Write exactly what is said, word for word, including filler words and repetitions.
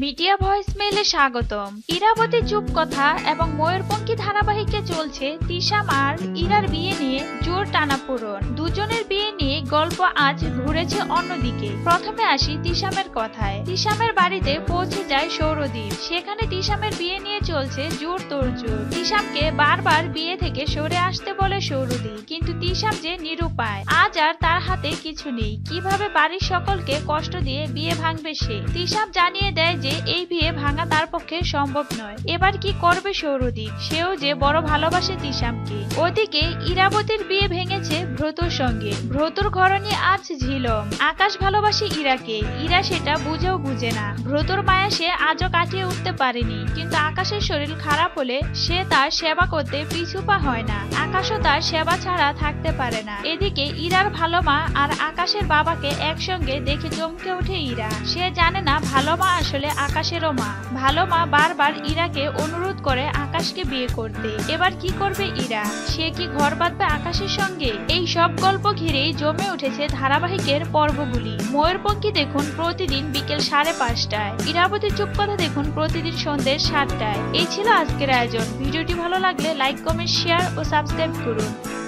Media voice মেইলে স্বাগতম। ইরাবতী চুপকথা এবং ময়ূরপঙ্খী ধারাবাহিকে চলছে তিশাম আর ইরার বিয়ে নিয়ে জোর টানাপোড়েন। দুজনের বিয়ে নিয়ে গল্প আজ ঘুরেছে অন্যদিকে। প্রথমে আসি তিশামের কথায়। তিশামের বাড়িতে পৌঁছে যায় সৌরদীপ। সেখানে তিশামের বিয়ে নিয়ে চলছে জোর তোড়জোড়। তিশামকে বারবার বিয়ে থেকে সরে আসতে বলে সৌরদীপ, কিন্তু তিশাম যে নিরুপায়। আজ আর তার হাতে কিছু নেই। কিভাবে বাড়ির সকলকে কষ্ট দিয়ে বিয়ে ভাঙবে সে? তিশাম জানিয়ে দেয় যে এই বিয়ে ভাঙা তার পক্ষে সম্ভব নয়। এবার কি করবে সৌরদীপ? সেও যে বড় ভালোবাসে তিশামকে। ওদিকে ইরাবতীর বিয়ে ভেঙেছে ভ্রতুর সঙ্গে। ভ্রতুর ঘরণী আজ ঝিলম। আকাশ ভালোবাসে ইরাকে, ইরা সেটা বুঝেও বুঝে না। ভ্রতুর মায়া সে আজও কাটিয়ে উঠতে পারেনি, কিন্তু আকাশের শরীর খারাপ হলে সে তার সেবা করতে পিছুপা হয় না। আকাশও তার সেবা ছাড়া থাকতে পারে না। এদিকে ইরার ভালো মা আর আকাশের বাবাকে একসঙ্গে দেখে চমকে ওঠে ইরা। সে জানে না ভালো মা আসলে আকাশেরও মা। ভালো মা বারবার ইরাকে অনুরোধ করে আকাশকে বিয়ে করতে। এবার কি করবে ইরা? সে কি ঘর বাঁধবে আকাশের সঙ্গে? এই সব গল্প ঘিরেই জমে উঠেছে ধারাবাহিকের পর্বগুলি। ময়ূরপঙ্খী দেখুন প্রতিদিন বিকেল সাড়ে পাঁচটায়। ইরাবতী চুপকথা দেখুন প্রতিদিন সন্ধ্যে সাতটায়। এই ছিল আজকের আয়োজন। ভিডিওটি ভালো লাগলে লাইক, কমেন্ট, শেয়ার ও সাবস্ক্রাইব করুন।